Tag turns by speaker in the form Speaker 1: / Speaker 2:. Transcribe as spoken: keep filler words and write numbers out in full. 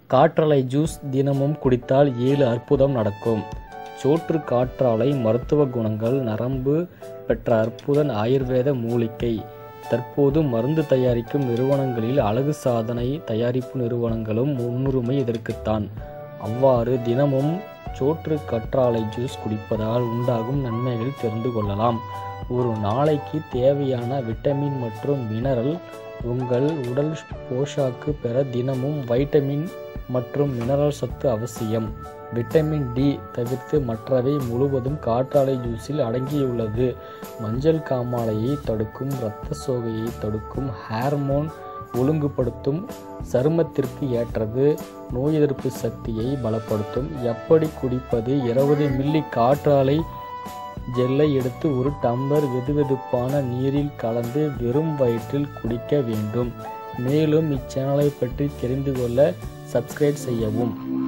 Speaker 1: காற்றாலை ஜூஸ் தினமும் குடித்தால் ஏழு அற்புதம் நடக்கும். சோற்று காற்றாலை மருத்துவ குணங்கள் நரம்பு பெற்ற அற்புத ஆயுர்வேத மூலிகை. தற்போது மருந்து தயாரிக்கும் நிறுவனங்களில் அழகு சாதனை தயாரிப்பு நிறுவனங்களும் முன்னுரிமை இதற்குத்தான். அவ்வாறு தினமும் சோற்று கற்றாழை ஜூஸ் குடிப்பதால் உண்டாகும் நன்மைகள் தெரிந்து கொள்ளலாம். ஒரு நாளைக்கு தேவையான விட்டமின் மற்றும் மினரல் உங்கள் உடல் போஷாக்கு பெற தினமும் வைட்டமின் மற்றும் மினரல் சத்து அவசியம். விட்டமின் டி தவிர்த்து மற்றவை முழுவதும் காற்றாலை ஜூஸில் அடங்கியுள்ளது. மஞ்சள் காமாலையை தடுக்கும், இரத்த சோகையை தடுக்கும், ஹார்மோன் ஒழுங்குபடுத்தும், சருமத்திற்கு ஏற்றது, நோய் எதிர்ப்பு சக்தியை பலப்படுத்தும். எப்படி குடிப்பது? இருபது மில்லி காற்றாலை ஜெல்லை எடுத்து ஒரு டம்ளர் வெதுவெதுப்பான நீரில் கலந்து வெறும் வயிற்றில் குடிக்க வேண்டும். மேலும் இச்சேனலை பற்றி தெரிந்து கொள்ள சப்ஸ்கிரைப் செய்யவும்.